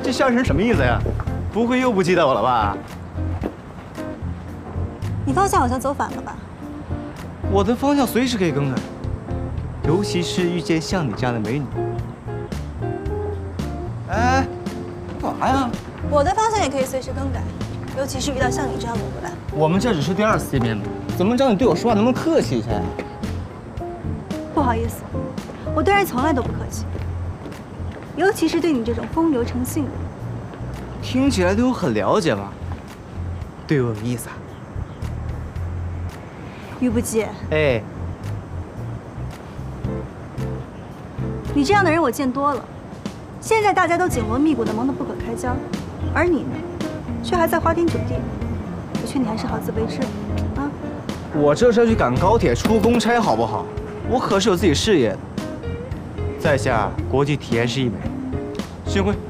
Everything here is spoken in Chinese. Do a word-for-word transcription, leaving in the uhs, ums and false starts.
这笑成什么意思呀？不会又不记得我了吧？ 你方向好像走反了吧？ 我的方向随时可以更改，尤其是遇见像你这样的美女。哎，干嘛呀？ 我的方向也可以随时更改，尤其是遇到像你这样的无赖。 我们这只是第二次见面嘛，怎么着你对我说话能不能客气一下呀？ 不好意思，我对人从来都不客气，尤其是对你这种风流成性的人。 听起来对我很了解嘛，对我有意思啊？ 于不忌， 哎， 你这样的人我见多了。现在大家都紧锣密鼓的忙得不可开交，而你呢，却还在花天酒地。我劝你还是好自为之啊！ 我这是要去赶高铁出公差，好不好？我可是有自己事业的。在下国际体验师一枚，幸会。